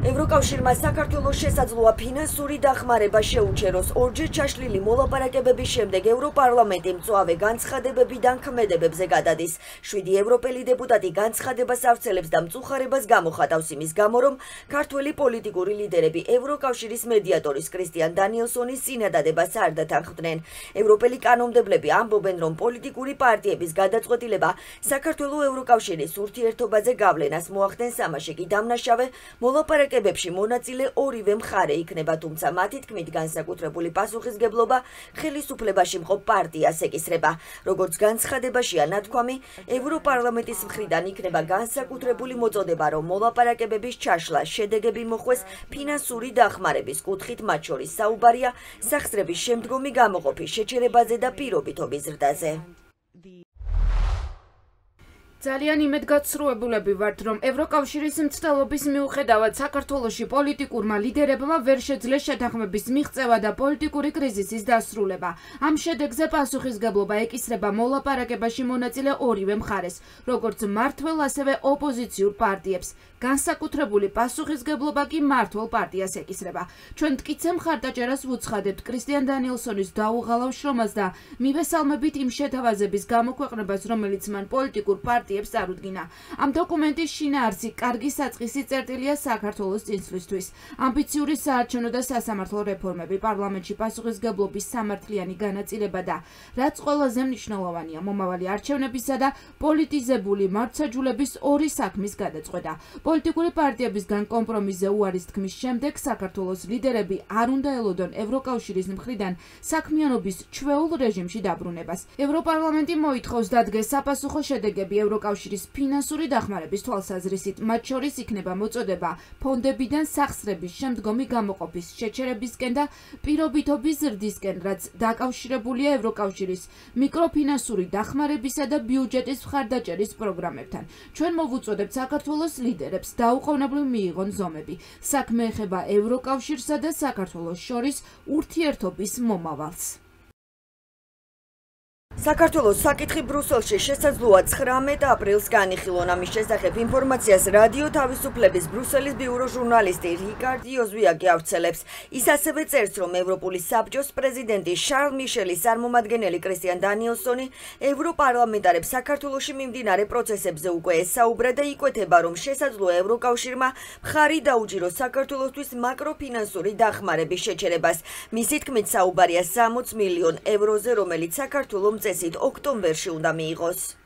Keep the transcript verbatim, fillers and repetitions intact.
ევროკავშირმა საქართველოს შესაძლოა ფინანსური დახმარება შეუჩეროს. ორჯერ ჩაშლილი მოლაპარაკებების შემდეგ ევროპარლამენტი მწვავე განცხადებებიდან ქმედებებზე გადადის. შვიდი ევროპელი დეპუტატი განცხადებას ავრცელებს და მწუხარებას გამოხატავს იმის გამო, რომ ქართველი პოლიტიკური ლიდერები ევროკავშირის მედიატორის კრისტიან დანიელსონის წინადადებას არ დათანხმდნენ. ევროპელი კანონმდებლები ამბობენ, რომ პოლიტიკური პარტიების გადაწყვეტილება საქართველოს ევროკავშირის ურთიერთობაზე გავლენას მოახდენს, ამაში კი დამნაშავე მოლაპარაკებებში მონაწილე ორივე მხარე იქნება, თუმცა მათი თქმით განსაკუთრებული პასუხისგებლობა ხელისუფლებაში მყოფ პარტიას ეკისრება. როგორც განცხადებაშია ნათქვამი, ევროპარლამენტის მხრიდან იქნება განსაკუთრებული მოწოდება, რომ მოლაპარაკებების ჩაშლა შედეგები მოხვეს ფინანსური დახმარების კუთხით, მათ შორის საუბარია სახსრების შემდგომი გამოყოფის შეჩერებაზე და პირობითობის ზრდაზე. ძალიან იმედგაცრუებულები ვართ, რომ ევროკავშირის მცდელობის მიუხედავად საქართველოში პოლიტიკურმა ლიდერებმა ვერ შეძლეს შეთანხმების მიღწევა და პოლიტიკური კრიზისის დასრულება. ამ შედეგზე პასუხისგებლობა ეკისრება მოლაპარაკებაში მონაწილე ორივე მხარეს, როგორც მმართველ, ასევე ოპოზიციურ პარტიებს. განსაკუთრებული პასუხისგებლობა კი მმართველ პარტიას ეკისრება. ჩვენ მტკიცე მხარდაჭერას ვუცხადებთ კრისტიან დანიელსონის დაუღალავ შრომას და მივესალმებით იმ შეთავაზების გამოქვეყნებას, რომელიც მან პოლიტიკურ პარტიებს წარუდგინა. ამ დოკუმენტის შინაარსი კარგი საწყისი წერტილია საქართველოს წინსვლისთვის. ამბიციური საარჩევნო და სასამართლო რეფორმები, პარლამენტში პასუხისგებლობის სამართლიანი განაწილება და რაც ყველაზე მნიშვნელოვანია, მომავალი არჩევნებისა და პოლიტიზებული მართლმსაჯულების ორი საქმის გადაწყვეტა. პოლიტიკური პარტიებისგან კომპრომისზე უარის თქმის შემდეგ საქართველოს ლიდერები არ უნდა ელოდონ ევროკავშირის მხრიდან საქმიანობის ჩვეულ რეჟიმში დაბრუნებას. ევროპარლამენტი მოითხოვს დადგეს საპასუხო შედეგები ევროკავშირის ფინანსური დახმარების თვალსაზრისით, მათ შორის იქნება მოწოდება ფონდებიდან სახსრების შემდგომი გამოყოფის შეჩერებისკენ და პირობითობის ზრდისკენ, რაც დაკავშირებულია ევროკავშირის მიკროფინანსური დახმარებისა და ბიუჯეტის მხარდაჭერის პროგრამებთან. ჩვენ მოვუწოდებთ საქართველოს ლიდერებს დაუყოვნებლივ მიიღონ ზომები. საქმე ეხება ევროკავშირსა და საქართველოს შორის ურთიერთობის მომავალს. საქართველოს საკითხი ბრუსელში შესაძლოა ცხრამეტ აპრილს განიხილონ. ამის შესახებ ინფორმაციას რადიო თავისუფლების ბრუსელის ბიურო ჟურნალისტი რიკარდი ოზვიაკი ავრცელებს. ის ასევე წერს, რომ ევროპული საბჭოს პრეზიდენტი შარლ მიშელის წარმომადგენელი კრისტიან დანიელსონი ევროპარლამენტარებს საქართველოში მიმდინარე პროცესებზე უკვე ესაუბრა და იკვეთება, რომ შესაძლოა ევროკავშირმა მხარი დაუჭიროს საქართველოსთვის მაკროფინანსური დახმარების შეჩერებას. მისი თქმით საუბარია სამოც მილიონ ევროზე, რომელიც საქართველოს წესით ოქტომბერში უნდა მიიღოს.